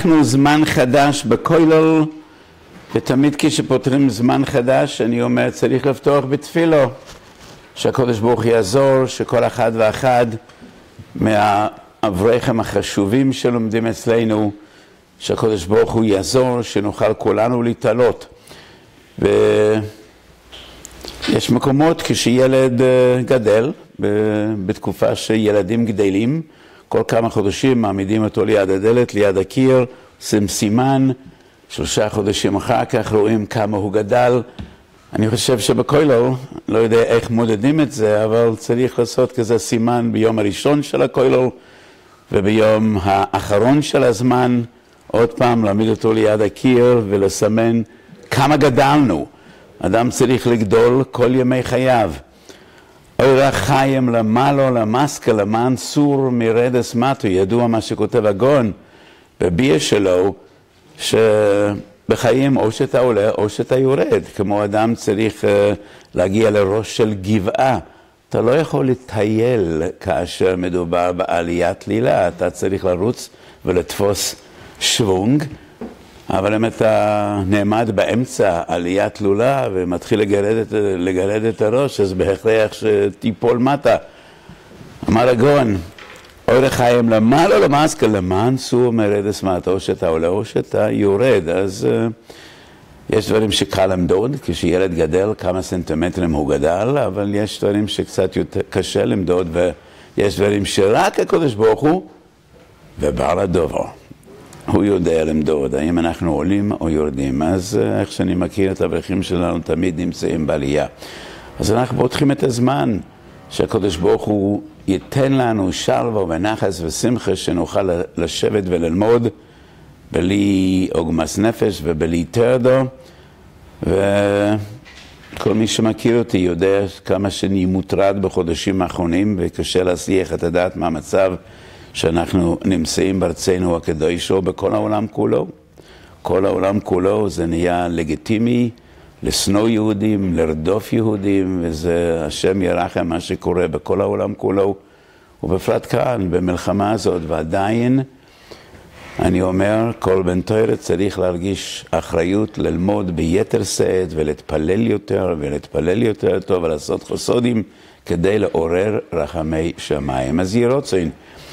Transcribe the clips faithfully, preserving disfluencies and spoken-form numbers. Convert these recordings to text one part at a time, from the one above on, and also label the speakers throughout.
Speaker 1: פתחנו זמן חדש בכולל, ותמיד כשפותרים זמן חדש, אני אומר, צריך לפתוח בתפילו, שהקדוש ברוך יעזור, שכל אחד ואחד מהאברכים החשובים שלומדים אצלנו, שהקדוש ברוך הוא יעזור, שנוכל כולנו להתעלות. ויש מקומות כשילד גדל, בתקופה שילדים גדלים, כל כמה חודשים מעמידים אותו ליד הדלת, ליד הקיר, עושים סימן, שלושה חודשים אחר כך רואים כמה הוא גדל. אני חושב שבכולל, לא יודע איך מודדים את זה, אבל צריך לעשות כזה סימן ביום הראשון של הכולל, וביום האחרון של הזמן, עוד פעם להעמיד אותו ליד הקיר ולסמן כמה גדלנו. אדם צריך לגדול כל ימי חייו. אורח חיים למעלה למסקה למען סור מרדס מטו, ידוע מה שכותב הגאון בביר שלו, שבחיים או שאתה עולה או שאתה יורד, כמו אדם צריך להגיע לראש של גבעה. אתה לא יכול לטייל כאשר מדובר בעליית לילה, אתה צריך לרוץ ולתפוס שוונג, אבל אם אתה נעמד באמצע עליית תלולה ומתחיל לגרד את, לגרד את הראש, אז בהכרח שתיפול מטה. אמר הגאון, אורח חיים למעלה למסקה למען סור מרדס מטה, או שאתה עולה או שאתה יורד. אז uh, יש דברים שקל למדוד, כשילד גדל כמה סנטימטרים הוא גדל, אבל יש דברים שקצת יותר קשה למדוד, ויש דברים שרק הקדוש ברוך הוא ובעל הדבר הוא יודע למדוד, האם אנחנו עולים או יורדים. אז איך שאני מכיר את האברכים שלנו, תמיד נמצאים בעלייה. אז אנחנו פותחים את הזמן שהקדוש ברוך הוא ייתן לנו שלווה ונחס ושמחה, שנוכל לשבת וללמוד בלי עוגמת נפש ובלי טרדו. וכל מי שמכיר אותי יודע כמה שאני מוטרד בחודשים האחרונים, וקשה להצליח את הדעת מהמצב שאנחנו נמצאים בארצנו הקדושו בכל העולם כולו. כל העולם כולו זה נהיה לגיטימי לשנוא יהודים, לרדוף יהודים, וזה השם ירחם מה שקורה בכל העולם כולו, ובפרט כאן במלחמה הזאת. ועדיין אני אומר, כל בן תורה צריך להרגיש אחריות ללמוד ביתר שאת ולהתפלל יותר ולהתפלל יותר טוב ולעשות חסודים כדי לעורר רחמי שמיים. אז יהי רצון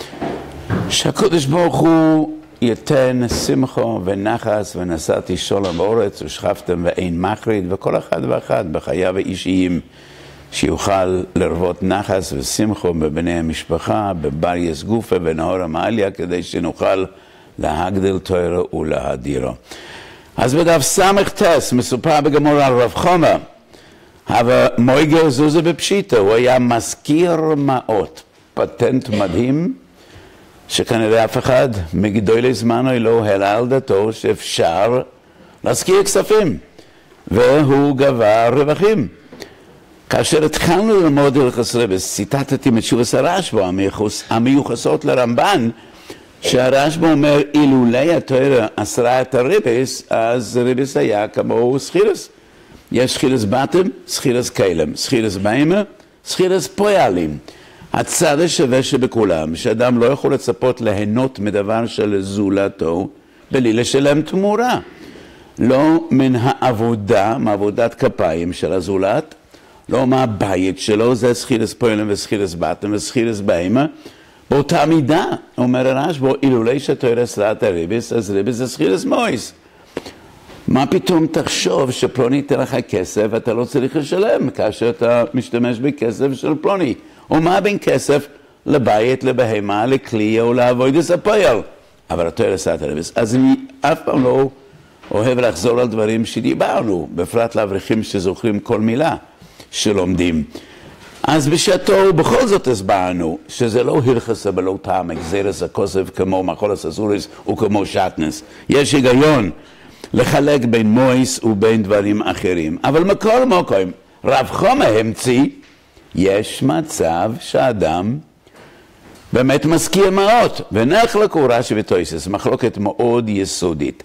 Speaker 1: שהקדוש ברוך הוא ייתן שמחה ונחס, ונשאתי שלום בארץ ושכבתם ואין מחריד, וכל אחד ואחד בחייו האישיים שיוכל לרוות נחס ושמחה בבני המשפחה, בבר יסגופה ונאור המעליה, כדי שנוכל להגדיל תורה ולהדירו. אז בדף סמך טס מסופר בגמור על רב חומה, אבל מויגר זוזה בפשיטה, הוא היה מזכיר מעות, פטנט מדהים, שכנראה אף אחד מגדולי זמנו לא העלה על דתו שאפשר להזכיר כספים, והוא גבה רווחים. כאשר התחלנו ללמוד הלכות רבס, ציטטתי מתשובת הרשב"א המיוחסות לרמב"ן, שהרשב"א אומר, אילולי התורה אסרה את הרבס, אז רבס היה כמו סחירס. יש סחירס בטם, סחירס קלם, סחירס בהמה, סחירס פועלים. הצד השווה שבכולם, שאדם לא יכול לצפות ליהנות מדבר של זולתו, בלי לשלם תמורה. לא מן העבודה, מעבודת כפיים של הזולת, לא מהבית שלו, זה סחירס פועלים וסחירס בטם וסחירס בהמה. באותה מידה, אומר הרשב"א, אילולי שהתורה אסרה את הרבס, אז רבס זה סחירס מויס. מה פתאום תחשוב שפלוני ייתן לך כסף ואתה לא צריך לשלם כאשר אתה משתמש בכסף של פלוני? או מה בין כסף לבית, לבהמה, לכלי או לעבודת הפועל? אבל התורה אסרה את הרבס. אז אני אף פעם לא אוהב לחזור על דברים שדיברנו, בפרט לאברכים שזוכרים כל מילה שלומדים. אז בשעתו בכל זאת הסברנו שזה לא הלכס ולא טעם גזירס הכוסף כמו מחולת אסוריס וכמו שטנס. יש היגיון לחלק בין מויס ובין דברים אחרים. אבל מכל מקום, רב חומה המציא, יש מצב שאדם באמת מזכיר מעות, ונחלקו רש"י וטוספות, מחלוקת מאוד יסודית.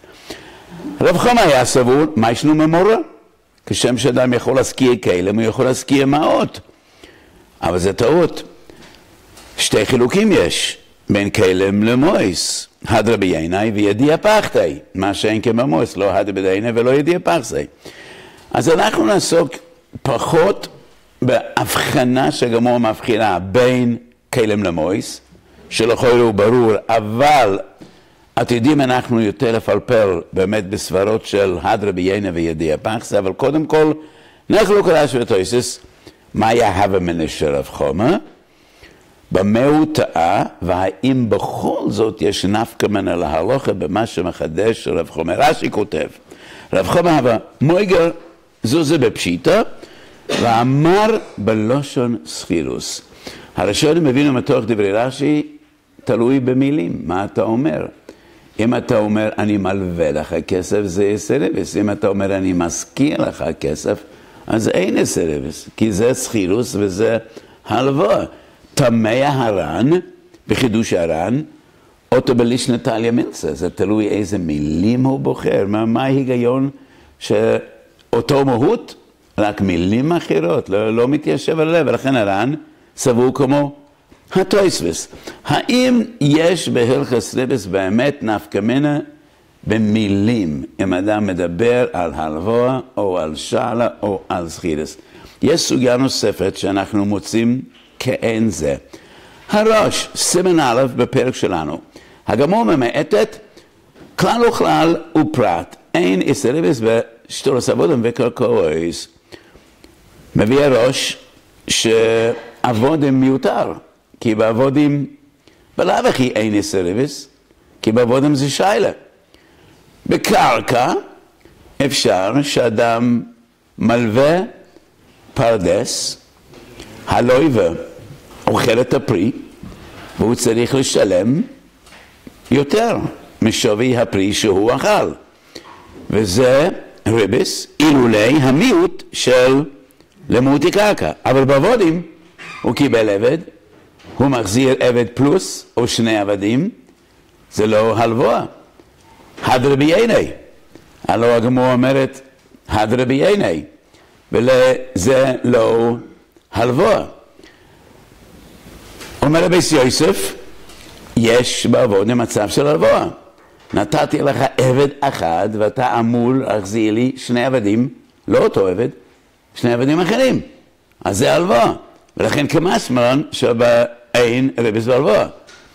Speaker 1: רב חומה היה סבור, מה ישנו ממורה? כשם שאדם יכול להזכיר כלם, הוא יכול להזכיר מעות. אבל זה טעות. שתי חילוקים יש. בין כלם למויס, הדרה בייני וידיע פחתי, מה שאין כממויס, לא הדרה בייני ולא ידיע פחתי. אז אנחנו נעסוק פחות בהבחנה שגמור מבחינה בין כלם למויס, שלכל הוא ברור, אבל עתידים אנחנו יותר לפלפל באמת בסברות של הדרה בייני וידיע פחתי, אבל קודם כל, נחלוק רש"י ותוספות, מה היה הווה מיניה של רב חומר, במה הוא טעה, והאם בכל זאת יש נפקא מינה להלכה במה שמחדש רב חומר. רש"י כותב, רב חומר הווה מויגר זוזה בפשיטה, ואמר בלושון סחירוס. הראשונים הבינו מתוך דברי רש"י, תלוי במילים, מה אתה אומר. אם אתה אומר אני מלווה לך כסף זה סרבס, אם אתה אומר אני מזכיר לך כסף, אז אין סרבס, כי זה סחירוס וזה הלוואה. תמיה הר"ן, בחידוש הר"ן, אותו בלישנא תליא מילתא, זה תלוי איזה מילים הוא בוחר, מה, מה ההיגיון שאותו מהות, רק מילים אחרות, לא, לא מתיישב על הלב, ולכן הר"ן סבור כמו התוספות. האם יש בהלכות רבס באמת נפקא מינה במילים, אם אדם מדבר על הלוואה או על שעלה או על סחירוס? יש סוגיה נוספת שאנחנו מוצאים כאין זה. הראש, סימן א' בפרק שלנו, הגמור ממעטת כלל וכלל ופרט, אין איסרבס בשטורס עבודם וקרקעויס. מביא הראש שעבודם מיותר, כי בעבודים בלאו הכי אין איסרבס, כי בעבודם זה שיילה. בקרקע אפשר שאדם מלווה פרדס, הלויבה אוכל את הפרי, והוא צריך לשלם יותר משווי הפרי שהוא אכל. וזה רבס, אילולי המיעוט של למותי קרקע. אבל בעבודים הוא קיבל עבד, הוא מחזיר עבד פלוס או שני עבדים, זה לא הלוואה. הדרה בייני. הלוא הגמור אומרת, הדרה בייני. וזה לא הלוואה. אומר רבי יוסף, יש בעבודים מצב של הלוואה. נתתי לך עבד אחד ואתה אמור להחזיר לי שני עבדים, לא אותו עבד, שני עבדים אחרים. אז זה הלוואה. ולכן כמשמען שבאין רבס והלוואה.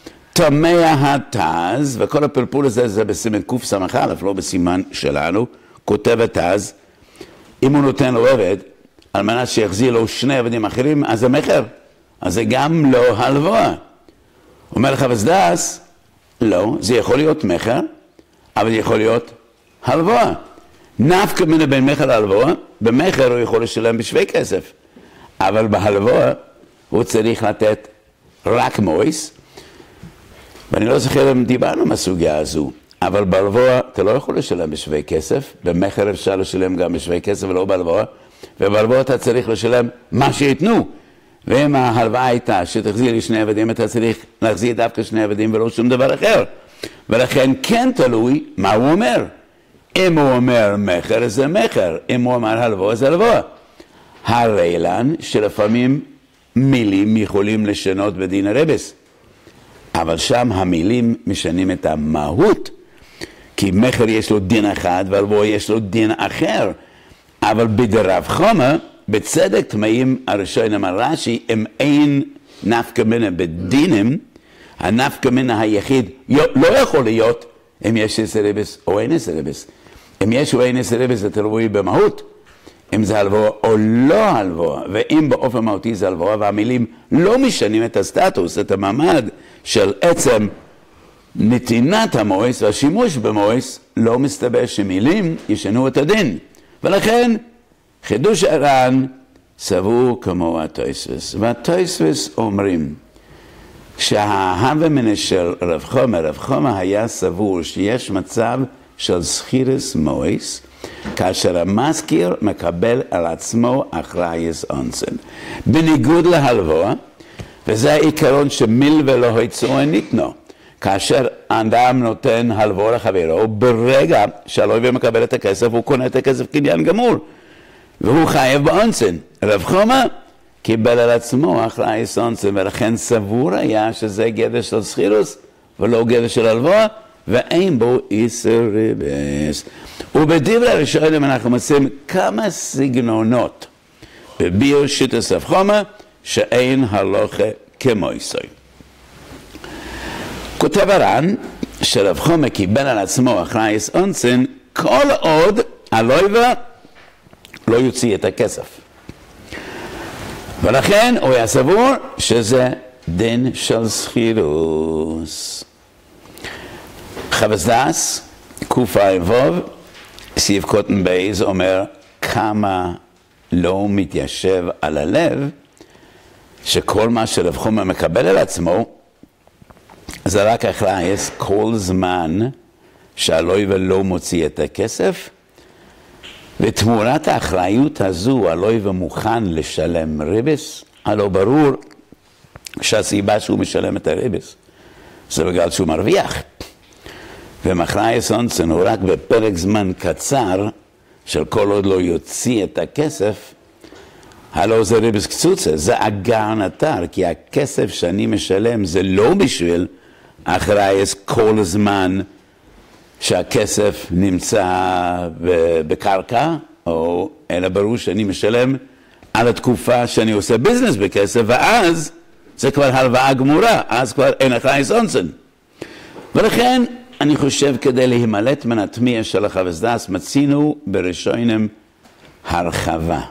Speaker 1: תמה התז, וכל הפלפול הזה זה בסימן קוף סמך א', לא בסימן שלנו, כותב התז, אם הוא נותן לו עבד, על מנת שיחזיר לו שני עבדים אחרים, אז זה מחר. אז זה גם לא הלוואה. אומר לך וסדס, לא, זה יכול להיות מחר, אבל יכול להיות הלוואה. נפקא מינה בין מחר להלוואה, במחר הוא יכול לשלם בשווה כסף. אבל בהלוואה הוא צריך לתת רק מויס, ואני לא זוכר אם דיברנו מהסוגיה הזו, אבל בהלוואה אתה לא יכול לשלם בשווה כסף, במחר אפשר לשלם גם בשווה כסף ולא בהלוואה, ובהלוואה אתה צריך לשלם מה שיתנו. ואם ההלוואה הייתה שתחזיר לי שני עבדים, אתה צריך להחזיר דווקא שני עבדים ולא שום דבר אחר. ולכן כן תלוי מה הוא אומר. אם הוא אומר מחר זה מחר, אם הוא אומר הלוואה זה הלוואה. הרי לן שלפעמים מילים יכולים לשנות בדין הרבס. אבל שם המילים משנים את המהות. כי מחר יש לו דין אחד והלוואה יש לו דין אחר. אבל בדרב חומר, בצדק תמאים הראשונים על רש"י, אם אין נפקא מינה בדינים, הנפקא מינה היחיד לא יכול להיות אם יש סרבס או אין סרבס. אם יש או אין סרבס זה תלוי במהות, אם זה הלוואה או לא הלוואה, ואם באופן מהותי זה הלוואה, והמילים לא משנים את הסטטוס, את המעמד של עצם נתינת המויס והשימוש במויס, לא מסתבר שמילים ישנו את הדין. ולכן חידוש הר"ן סבור כמו התוספות. והתוספות אומרים שההווה מיניה של רב חומר, רב חומר היה סבור שיש מצב של סחירוס מויס, כאשר המזכיר מקבל על עצמו אחריות אונסן. בניגוד להלוואה, וזה העיקרון שמילווה לא יצאו ניתנו. כאשר אדם נותן הלוואה לחברו, ברגע שהלווה מקבל את הכסף, הוא קונה את הכסף קניין גמור. והוא חייב באונסן. רב חומר קיבל על עצמו אחראי אונסן, ולכן סבור היה שזה גדר של סחירוס ולא גדר של הלוואה, ואין בו איסר ריבס. ובדברי הראשונים אנחנו מוצאים כמה סגנונות בביור שיטס רב חומא שאין הלוכה כמויסוי. כותב הר"ן שרב חומא קיבל על עצמו אחראי אונסן כל עוד הלווה לא יוציא את הכסף. ולכן הוא היה סבור שזה דין של סחירוס. חפץ דס, קע"ו, סעיף קטן בייז אומר כמה לא מתיישב על הלב שכל מה שרב חומא מקבל על עצמו זה רק אחראיס כל זמן שהלווה לא מוציא את הכסף, ותמורת האחריות הזו הלווה מוכן לשלם ריבס. הלא ברור שהסיבה שהוא משלם את הריבס זה בגלל שהוא מרוויח, ומאחראיס אונסן הוא רק בפרק זמן קצר של כל עוד לא יוציא את הכסף, הלא זה ריבס קצוצה, זה אגר נטר, כי הכסף שאני משלם זה לא בשביל אחראיס כל זמן שהכסף נמצא בקרקע, או אלא ברור שאני משלם על התקופה שאני עושה ביזנס בכסף, ואז זה כבר הלוואה גמורה, אז כבר אין אחראיס אונסן. ולכן אני חושב כדי להימלט מן התמיהה של החפץ דס, מצינו בראשונים הרחבה.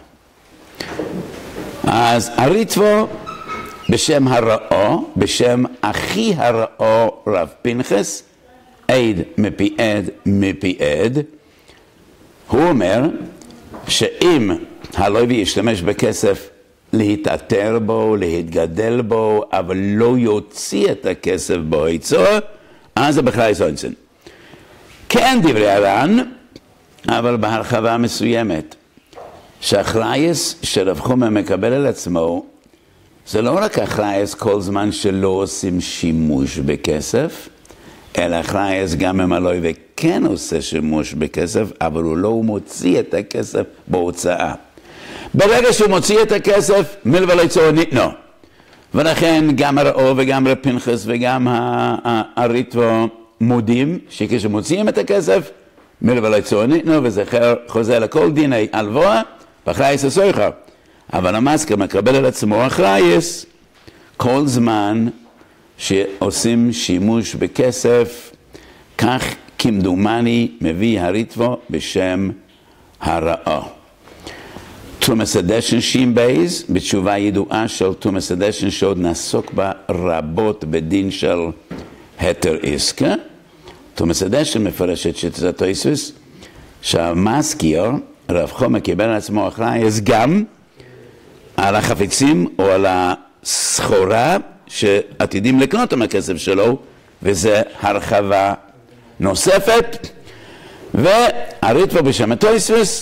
Speaker 1: אז הריטב"א בשם הראו, בשם אחי הראו רב פנחס, עד מפי עד מפי עד, הוא אומר שאם הלווה ישתמש בכסף להתעטר בו, להתגדל בו, אבל לא יוציא את הכסף בהיצע, אז זה בכלל אונסן. כן דברי הר"ן, אבל בהרחבה מסוימת, שהאחראיס שרב חומא מקבל על עצמו, זה לא רק אחראיס כל זמן שלא עושים שימוש בכסף, אלא אחראיס גם אם הלווה כן עושה שימוש בכסף, אבל הוא לא מוציא את הכסף בהוצאה. ברגע שהוא מוציא את הכסף, מלווה לא יצאו ניתנו. ולכן גם הראו וגם רב פנחס וגם הריטב"א מודים שכשמוציאים את הכסף, מלווה לא יצאו ניתנו, וזה חוזר לכל דיני הלוואה ואחראיס הסויחר. אבל המסקה מקבל על עצמו אחראיס כל זמן שעושים שימוש בכסף, כך כמדומני מביא הריטב"א בשם הראו. תומס הדשן שין בייז, בתשובה ידועה של תומס הדשן שעוד נעסוק בה רבות בדין של היתר עסקה. תומס הדשן מפרש את שיטת התוספות שהמשכיר רב חומא קיבל על עצמו אחראיס גם על החפצים או על הסחורה שעתידים לקנות עם הכסף שלו, וזה הרחבה נוספת. והריטב"א בשם התוספות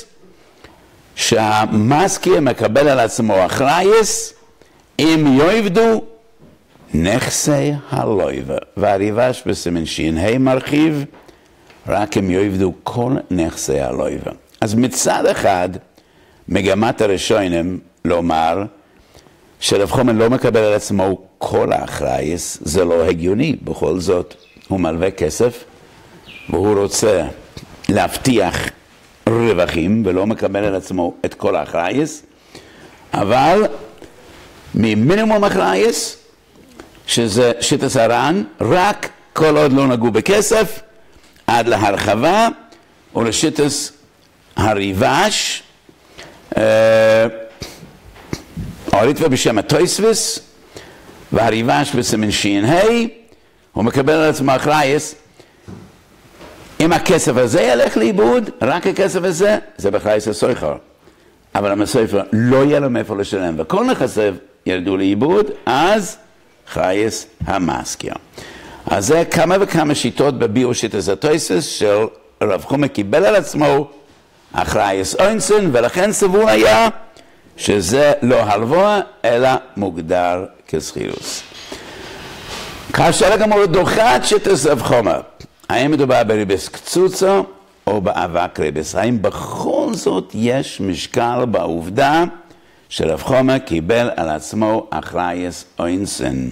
Speaker 1: שהמשכיר מקבל על עצמו אחראיס אם יאבדו נכסי הלווה, והריב"ש בסימן ש"ה מרחיב רק אם יאבדו כל נכסי הלווה. אז מצד אחד מגמת הראשונים לומר שרב חומא לא מקבל על עצמו כל האחראיס, זה לא הגיוני. בכל זאת הוא מלווה כסף והוא רוצה להבטיח רווחים ולא מקבל על עצמו את כל האחראיס, אבל ממינימום אחראיס, שזה שיטת הר"ן, רק כל עוד לא נגעו בכסף, עד להרחבה, ולשיטת הריב"ש, הריטב"א בשם התוספות, והריב"ש בסימן ש"ה, הוא מקבל על עצמו אחראיס, אם הכסף הזה ילך לאיבוד, רק הכסף הזה, זה באחראיס הסויחר. אבל המסויפר לא יהיה לו מאיפה לשלם, וכל נכסיו ירדו לאיבוד, אז אחראיס המשכיר. אז זה כמה וכמה שיטות בביאור שיטת התוספות של רב חומא קיבל על עצמו אחראיס אונסן, ולכן סבור היה שזה לא הלוואה, אלא מוגדר כסחירוס. כאשר הגמרא דוחה את שיטת רב חומא, האם מדובר בריבס קצוצה או באבק ריבס? האם בכל זאת יש משקל בעובדה שרב חומר קיבל על עצמו אחרייס אוינסן.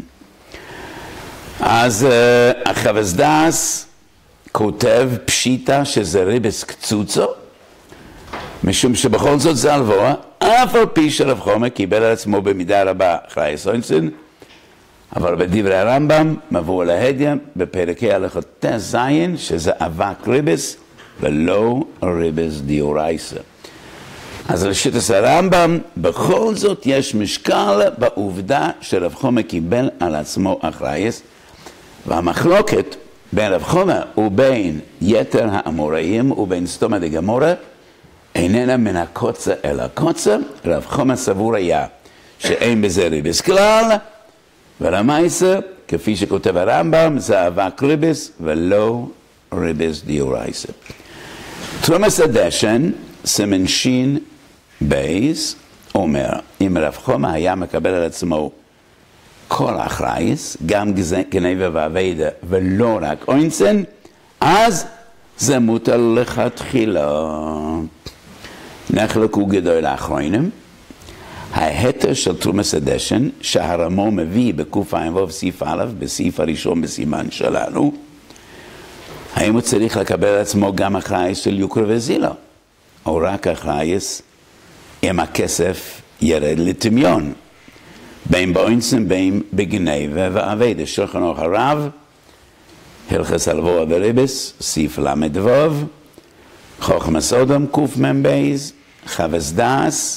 Speaker 1: אז uh, החב"ד כותב פשיטה שזה ריבס קצוצו, משום שבכל זאת זה הלוואה, אף על פי שרב חומר קיבל על עצמו במידה רבה אחרייס אוינסן, אבל בדברי הרמב"ם מבוא להדיא בפרקי הלכות ט"ז שזה אבק ריבס ולא ריבס דיורייסה. אז לשיטת הרמב"ם בכל זאת יש משקל בעובדה שרב חומר קיבל על עצמו אחרייס, והמחלוקת בין רב חומר ובין יתר האמוראים ובין סתומא דגמורא איננה מן הקוצר אל הקוצר. רב חומר סבור היה שאין בזה ריבס כלל, ולמעשה, כפי שכותב הרמב"ם, זה אבק ריבס ולא ריבס דיורייסה. תרומס הדשן, סימן שין בייס, אומר, אם רב חומר היה מקבל על עצמו כל אחרייס, גם גנבה ואבדה ולא רק אוינסן, אז זה מותר לכתחילה. נחלקו גדול האחרונים. ההתר של תרומס הדשן שהרמו מביא בקוף עין ווב סעיף א' בסעיף הראשון בסימן שלנו, האם הוא צריך לקבל על עצמו גם אחרייס של יוקר וזילה, או רק אחרייס אם הכסף ירד לטמיון, בין באוינסן בין בגנבה ואבדה. שולחן אורך הרב, הלכס הלוואה וריבס, סעיף למד ווב, חוכמה סודום קוף ממבייז, חב"ד דאס,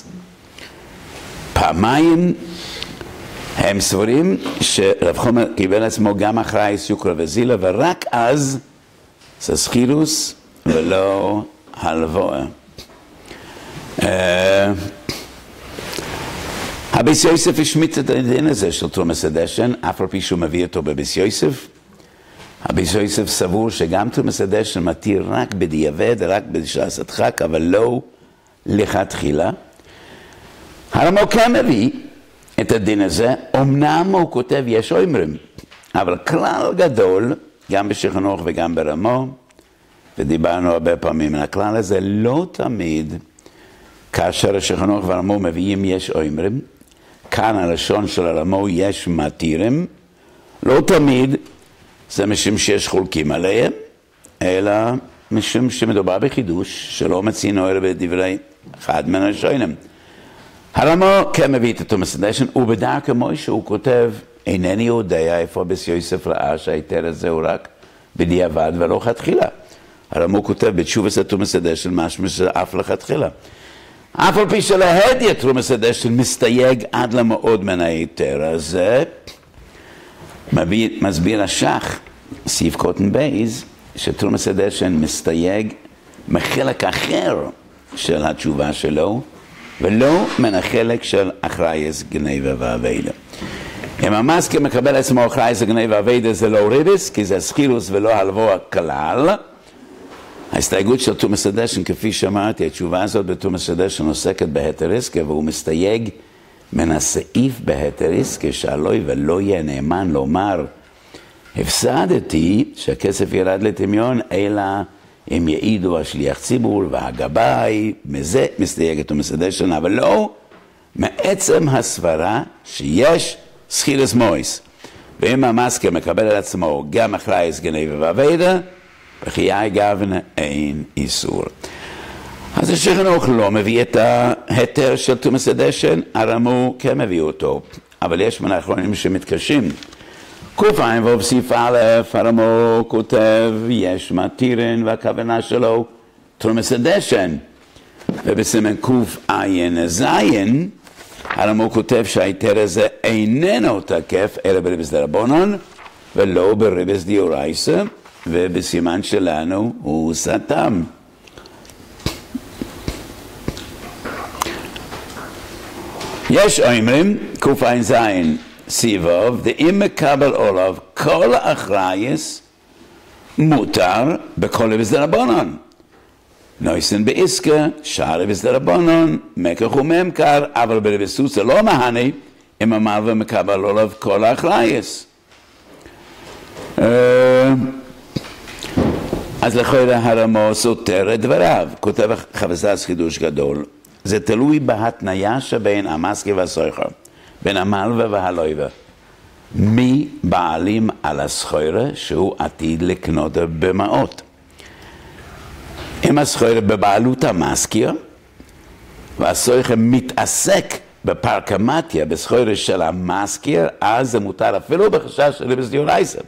Speaker 1: פעמיים הם סבורים שרב חומר קיבל עצמו גם אחרייס יוקר וזילה, ורק אז זה סחירוס ולא הלוואה. הביס יוסף השמיט את הדין הזה של תרומס הדשן, אף על פי שהוא מביא אותו בביס יוסף. הביס יוסף סבור שגם תרומס הדשן מתיר רק בדיעבד, רק בשעת הדחק, אבל לא לכתחילה. הרמו כן מביא את הדין הזה, אמנם הוא כותב יש אומרים, אבל כלל גדול, גם בשולחן אורך וגם ברמו, ודיברנו הרבה פעמים על הכלל הזה, לא תמיד כאשר השולחן אורך והרמו מביאים יש אומרים, כאן הלשון של הרמו יש מתירים, לא תמיד זה משום שיש חולקים עליהם, אלא משום שמדובר בחידוש שלא מצינו אלא בדברי אחד מן הראשונים. הרמו כן מביא את תרומס הדשן, ובדרכי מוישה הוא כותב, אינני יודע איפה ביס יוסף ראה שההיתר הזה הוא רק בדיעבד ולא לכתחילה. הרמו כותב בתשובס תרומס הדשן משמע שאף לכתחילה. אף על פי שלהדיא תרומס הדשן מסתייג עד למאוד מן ההיתר הזה, מסביר השח, סעיף קוטן בייז, שתרומס הדשן מסתייג מחלק אחר של התשובה שלו, ולא מן החלק של אחרייס גנבה ואבדה. אם המסקר מקבל עצמו אחרייס גנבה ואבדה זה לא ריבס, כי זה סחירוס ולא הלוואה כלל. ההסתייגות של תרומס הדשן, כפי שאמרתי, התשובה הזאת בתרומס הדשן עוסקת בהיתר עסקה, והוא מסתייג מן הסעיף בהיתר עסקה, שעלוי ולא יהיה נאמן לומר, הפסדתי שהכסף ירד לטמיון, אלא הם יעידו השליח ציבור והגבאי, מזה מסתייג את תרומס הדשן, אבל לא מעצם הסברה שיש סחירס מויס. ואם המסקר מקבל על עצמו גם אחרייס גנבה ואבדה, בחיי גוון אין איסור. אז השולחן אורך לא מביא את ההיתר של תרומס הדשן, הרמו כן מביא אותו, אבל יש מן האחרונים שמתקשים. קוף עין ווב סעיף א', הרמו כותב, יש מתירן, והכוונה שלו תרומס הדשן. ובסימן קוף עין זין, הרמו כותב שההיתר הזה איננו תקף, אלא בריבס דרבנן, ולא בריבס דיורייסה, ובסימן שלנו הוא סתם. יש אומרים, קוף עין זין, סיבוב, דאם מקבל עליו כל אחרייס מותר בכל ריבס דרבנן. נויסן בעסקה, שער ריבס דרבנן, מקח וממכר, אבל בריבס סוסה לא מהני, אם אמר ומקבל עליו כל אחרייס. אז לכאורה הרמו סותר את דבריו, כותב חב"ד חידוש גדול, זה תלוי בהתניה שבין המזכיר והסוחר, בין המלווה והלווה. מי בעלים על הסחורה שהוא עתיד לקנות במעות? אם הסחורה בבעלות המזכיר, והסוחר מתעסק בפרקמטיה, בסחורה של המזכיר, אז זה מותר אפילו בחשש של ריבס דאורייסה.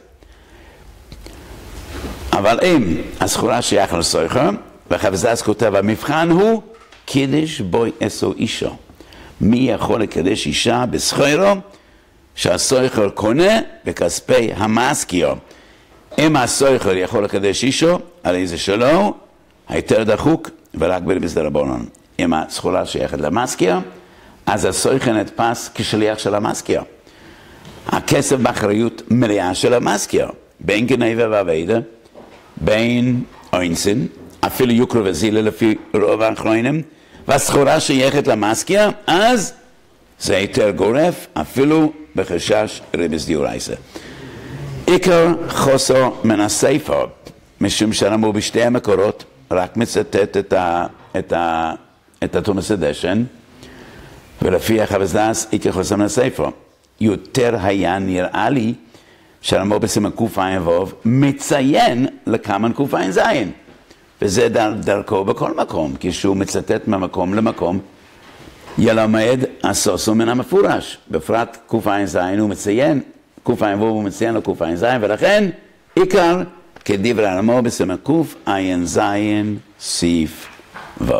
Speaker 1: אבל אם הסחורה שייך לסוחר, וחפז כותב, המבחן הוא קידש בוי אסו אישו. מי יכול לקדש אישה בסחורה שהסוחר קונה בכספי המזכיר? אם הסוחר יכול לקדש אישו, הרי זה שלו, היתר דחוק ורק בריבס דרבנן. אם הסחורה שייכת למזכיר, אז הסוחר נתפס כשליח של המזכיר. הכסף באחריות מלאה של המזכיר, בין גנבה ועבדה, בין אוינסין, אפילו יוקרו וזילה לפי רוב האחרונים, והסחורה שייכת למזכיר, אז זה היתר גורף, אפילו בחשש ריבס דאורייסה. עיקר חוסר מן הספר, משום שאנחנו בשתי המקורות, רק מצטט את ה... את ה... את התומס הדשן, ולפי החפץ דאס, עיקר חוסר מן הספר. יותר היה נראה לי, שהרמב"ם בסימן קע"ו מציין לכמה קע"ז. וזה דר, דרכו בכל מקום, כשהוא מצטט ממקום למקום, ילמד הסוסו מן המפורש. בפרט קע"ז הוא מציין, קע"ו הוא מציין לקע"ז, ולכן עיקר כדברי הרמב"ם בסימן קע"ז סעיף ו'.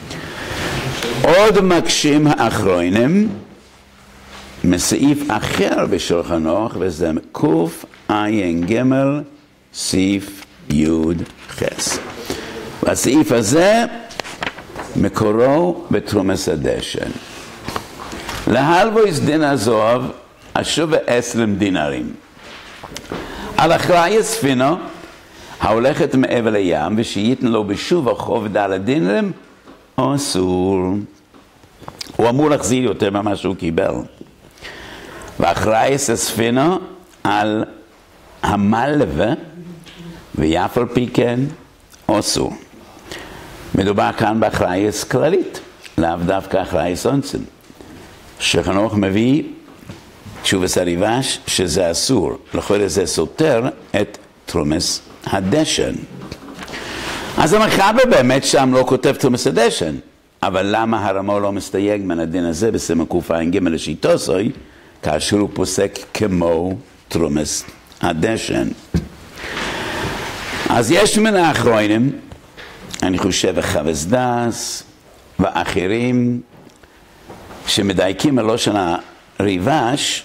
Speaker 1: עוד מקשים האחרונים מסעיף אחר בשולחן ערוך, וזה קע"ג סעיף י"ח. והסעיף הזה מקורו בתרומס הדשן. להלוויס דין הזהב השובה עשרים דינרים. על אחראי הספינה ההולכת מעבר לים ושייתן לו בשוב החוב ד' דינרים, אסור. הוא אמור להחזיר יותר ממה שהוא קיבל. ואחראי הספינה על המלווה, ויף על פי כן אסור. מדובר כאן באחראי כללית, לאו דווקא אחראי סונסן. שחנוך מביא תשובת הריבש שזה אסור, לכן זה סותר את תרומס הדשן. אז המחבר באמת שם לא כותב תרומס הדשן, אבל למה הרמ"א לא מסתייג מן הדין הזה בסימן קע"ג לשיטוסוי, כאשר הוא פוסק כמו תרומס הדשן? אז יש מן האחרונים, אני חושב החפץ דאס ואחרים, שמדייקים הלושן הריבש,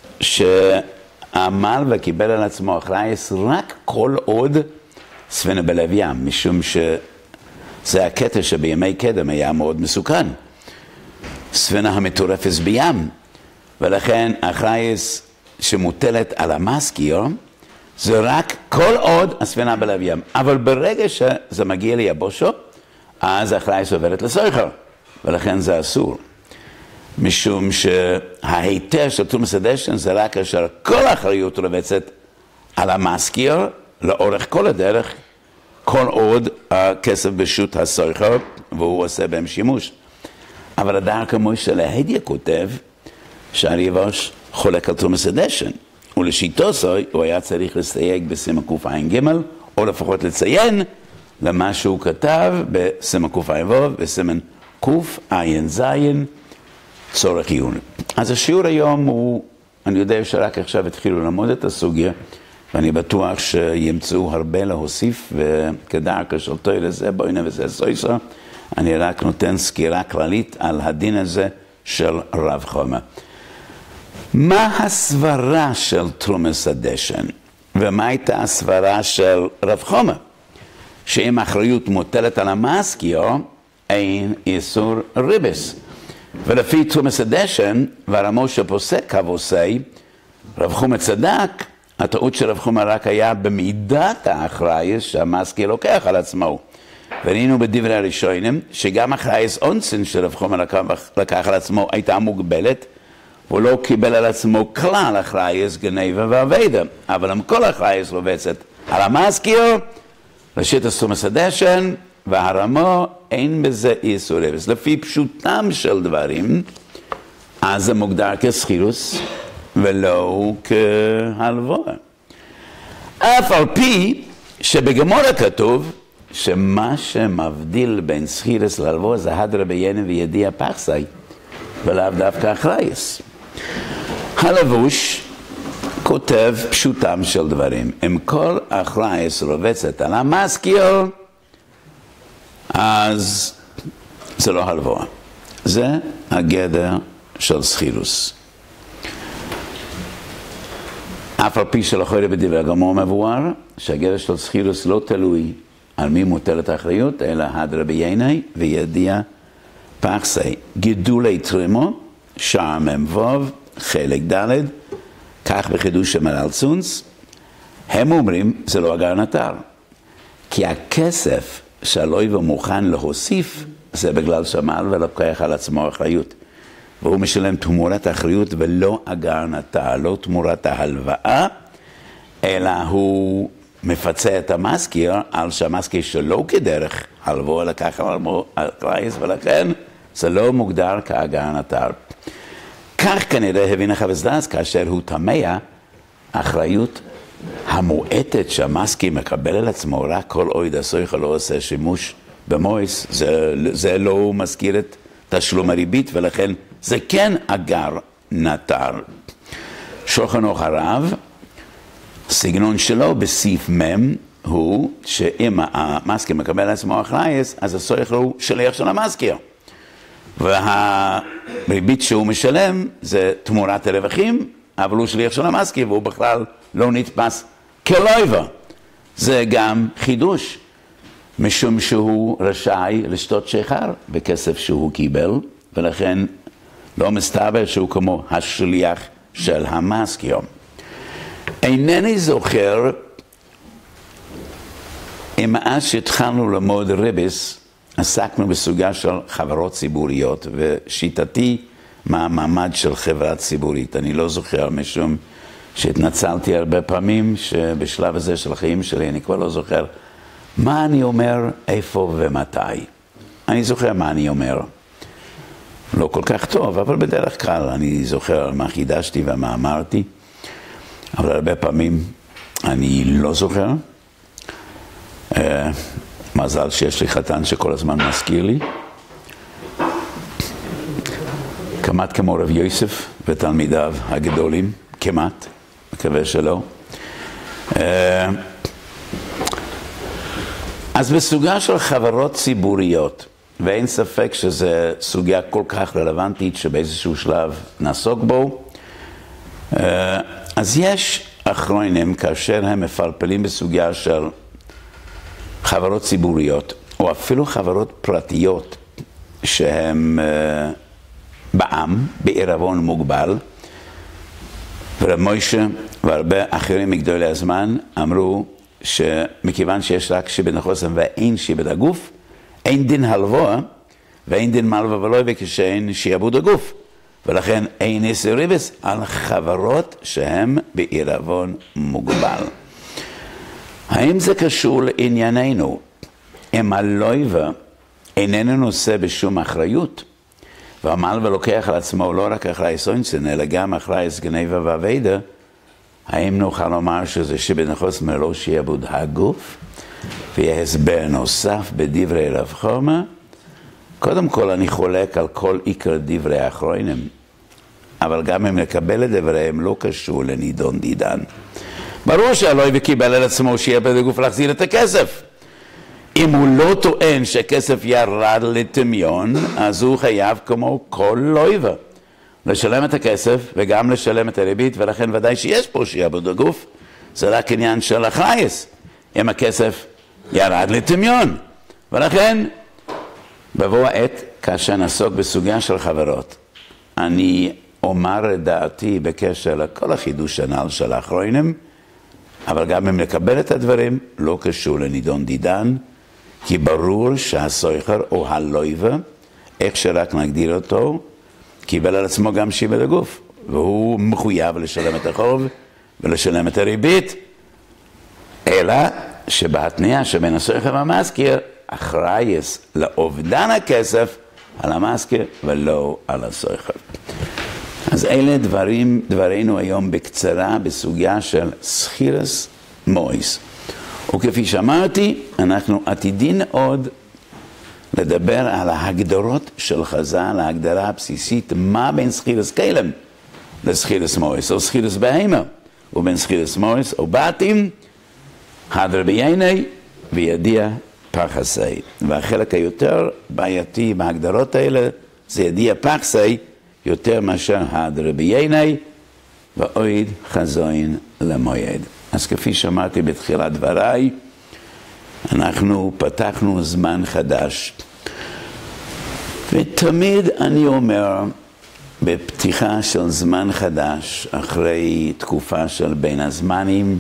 Speaker 1: שהמלווה קיבל על עצמו אחרייס רק כל עוד ספינה בלב ים, משום שזה הקטע שבימי קדם היה מאוד מסוכן. ספינה המטורפת בים, ולכן אחרייס שמוטלת על המזכיר, זה רק כל עוד הספינה בלב ים. אבל ברגע שזה מגיע ליבושו, אז האחרייס עוברת לסוחר, ולכן זה אסור. משום שההיתר של תרומס הדשן זה רק כאשר כל האחריות רובצת על המזכיר, לאורך כל הדרך, כל עוד הכסף בשו"ת הסוחר, והוא עושה בהם שימוש. אבל הדר כמו שלהדיה כותב, שהריבש חולק על תרומס הדשן. ולשיטוסוי הוא היה צריך לסייג בסימן קע"ג, או לפחות לציין למה שהוא כתב בסימן קע"ו, בסימן קע"ז, צורך עיון. אז השיעור היום הוא, אני יודע שרק עכשיו התחילו ללמוד את הסוגיה, ואני בטוח שימצאו הרבה להוסיף, וכדרכו של תורה לזה, בואי וזה סויסו, אני רק נותן סקירה כללית על הדין הזה של רב חומר. מה הסברה של תרומס הדשן? ומה הייתה הסברה של רב חומר? שאם האחריות מוטלת על המזכיר, אין איסור ריבס. ולפי תרומס הדשן, והרמ"א שפוסק כבוסי, רב חומר צדק, הטעות של רב חומר רק היה במידת האחרייס שהמזכיר לוקח על עצמו. וראינו בדברי הראשונים, שגם אחרייס אונסין של רב חומר לקח על עצמו הייתה מוגבלת, הוא לא קיבל על עצמו כלל אחרייס גנבה ועבדה, אבל אם כל אחרייס רובצת על המזכיר, לשיטת תרומס הדשן, והרמו אין בזה איסור רבס. לפי פשוטם של דברים, אז זה מוגדר כסחירוס ולא כהלוואה. אף על פי שבגמורה כתוב שמה שמבדיל בין סחירוס להלוואה זה הדרה בעייני וידיע פחסאי, ולאו דווקא אחרייס. הלבוש כותב פשוטם של דברים. אם כל אחרייס רובצת על המשכיר, אז זה לא הלוואה. זה הגדר של סחירוס. אף על פי שלכאורה בדברי הגמרא מבואר, שהגדר של סחירוס לא תלוי על מי מוטלת האחריות, אלא הדרה בעייני וידיע פחסאי. גידולי תרימו, שער מ"ו, חלק ד', כך בחידוש שמר"ל צונץ, הם אומרים, זה לא אגר נטר. כי הכסף שהלויבה מוכן להוסיף, זה בגלל שמעל ולוקח על עצמו אחריות. והוא משלם תמורת האחריות ולא אגר נטר, לא תמורת ההלוואה, אלא הוא מפצה את המשכיר על שהמשכיר שלא כדרך הלוואה לקח על קרייס, ולכן זה לא מוגדר כאגר נטר. כך כנראה הבין החפץ דעת כאשר הוא תמה אחריות המועטת שהמשכיר מקבל על עצמו רק כל עוד הסויכל לא עושה שימוש במויס, זה, זה לא מזכיר את תשלום הריבית, ולכן זה כן אגר נטר. שולחן ערוך הרב, סגנון שלו בסעיף מ' הוא שאם המשכיר מקבל על עצמו אחרייס, אז הסויכל הוא שליח של המשכיר. והריבית שהוא משלם זה תמורת הרווחים, אבל הוא שליח של המשכיר והוא בכלל לא נתפס כלויבה. זה גם חידוש, משום שהוא רשאי לשתות שיכר בכסף שהוא קיבל, ולכן לא מסתבר שהוא כמו השליח של המשכיר. אינני זוכר אם מאז שהתחלנו ללמוד רבס, עסקנו בסוגיה של חברות ציבוריות, ושיטתי מה המעמד של חברה ציבורית. אני לא זוכר משום שהתנצלתי הרבה פעמים שבשלב הזה של החיים שלי אני כבר לא זוכר מה אני אומר, איפה ומתי. אני זוכר מה אני אומר. לא כל כך טוב, אבל בדרך כלל אני זוכר מה חידשתי ומה אמרתי, אבל הרבה פעמים אני לא זוכר. מזל שיש לי חתן שכל הזמן מזכיר לי. כמעט כמו רב יוסף ותלמידיו הגדולים, כמעט, מקווה שלא. אז בסוגיה של חברות ציבוריות, ואין ספק שזו סוגיה כל כך רלוונטית שבאיזשהו שלב נעסוק בו, אז יש אחרונים כאשר הם מפלפלים בסוגיה של חברות ציבוריות, או אפילו חברות פרטיות שהן uh, בעם, בעירבון מוגבל, ורב מוישה והרבה אחרים מגדולי הזמן אמרו שמכיוון שיש רק שיבד החוסן ואין שיבד הגוף, אין דין הלוואה ואין דין מלווה ולויבה כשאין שיעבוד הגוף, ולכן אין איסור רבס על חברות שהן בעירבון מוגבל. האם זה קשור לענייננו? אם הלויבה איננו נושא בשום אחריות, והמלווה לוקח על עצמו לא רק אחראי סוינסן, אלא גם אחראי גניבה ועבדה, האם נוכל לומר שזה שיבד החוסן מלא שיעבוד הגוף? ויהיה הסבר נוסף בדברי רב חומר. קודם כל אני חולק על כל עיקר דברי האחרונים, אבל גם אם נקבל את דבריהם לא קשור לנידון דידן. ברור שהלויבה קיבל על עצמו שיעבד הגוף להחזיר את הכסף. אם הוא לא טוען שהכסף ירד לטמיון, אז הוא חייב כמו כל לויבה לשלם את הכסף וגם לשלם את הריבית, ולכן ודאי שיש פה שיעבוד הגוף. זה רק עניין של אחרייס, אם הכסף ירד לטמיון. ולכן בבוא העת, כאשר נעסוק בסוגיה של חברות, אני אומר את דעתי בקשר לכל החידוש הנ"ל של האחרונים, אבל גם אם נקבל את הדברים, לא קשור לנידון דידן, כי ברור שהסויכר או הלויבה, איך שרק נגדיר אותו, קיבל על עצמו גם שיבד הגוף, והוא מחויב לשלם את החוב ולשלם את הריבית, אלא שבהתניה שבין הסויכר והמשכיר, אחרייס לאובדן הכסף על המשכיר ולא על הסוחר. אז אלה דברים, דברינו היום בקצרה בסוגיה של סחירס מויס. וכפי שאמרתי, אנחנו עתידים עוד לדבר על ההגדרות של חז"ל, ההגדרה הבסיסית, מה בין סחירס כלם לסחירס מויס, או סחירס בהמה, ובין סחירס מויס, או בתים, הדר בייני וידיע פחסי. והחלק היותר בעייתי בהגדרות האלה, זה ידיע פחסי, יותר מאשר הדר בייני, ואויד חזוין למויד. אז כפי שאמרתי בתחילת דבריי, אנחנו פתחנו זמן חדש. ותמיד אני אומר, בפתיחה של זמן חדש, אחרי תקופה של בין הזמנים,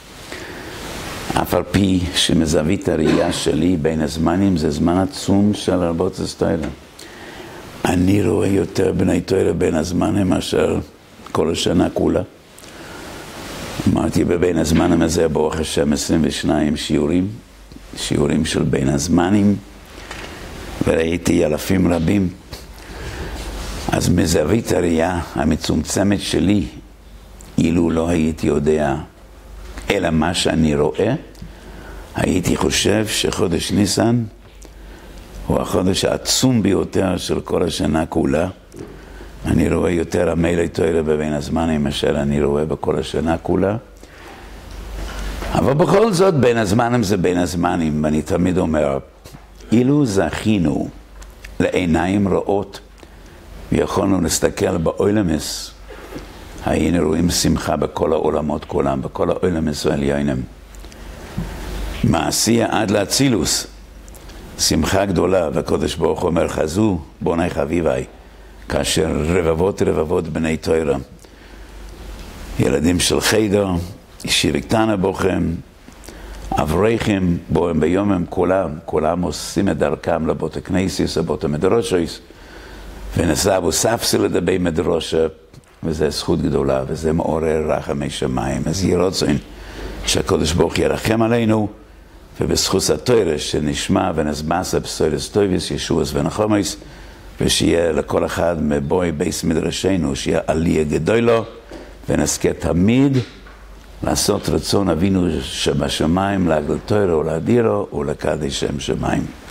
Speaker 1: אף על פי שמזווית הראייה שלי בין הזמנים זה זמן עצום של רבות הסטיילה. אני רואה יותר בני תורה בין הזמנים מאשר כל השנה כולה. אמרתי בבין הזמנים הזה, ברוך השם, עשרים ושניים שיעורים, שיעורים של בין הזמנים, וראיתי אלפים רבים. אז מזווית הראייה המצומצמת שלי, אילו לא הייתי יודע אלא מה שאני רואה, הייתי חושב שחודש ניסן הוא החודש העצום ביותר של כל השנה כולה. אני רואה יותר עמלי תורה בבין הזמנים מאשר אני רואה בכל השנה כולה. אבל בכל זאת, בין הזמנים זה בין הזמנים, ואני תמיד אומר, אילו זכינו לעיניים רעות, ויכולנו להסתכל באוילמס, היינו רואים שמחה בכל העולמות כולם, בכל האוילמס והעליינים. מעשייה עד להצילוס, שמחה גדולה, והקדוש ברוך הוא אומר, חזו בוני חביבי, כאשר רבבות רבבות בני תורה, ילדים של חדר, ישיבה קטנה בוכם, אברכים בוהם ביומם כולם, כולם עושים את דרכם לבית הכנסת, לבית המדרשות, ונסעו ספסל לדבי מדרשה, וזה זכות גדולה, וזה מעורר רחמי שמיים. אז יהיה רצון שהקדוש ברוך ירחם עלינו, ובזכות התורה שנשמע ונסבסה בסוירס טויביס, ישועס ונחומס, ושיהיה לכל אחד מבוי בייס מדרשנו, שיהיה עלייה גדולה, ונזכה תמיד לעשות רצון אבינו שבשמיים, להגל תורה ולהדירו ולקדש שם שמיים.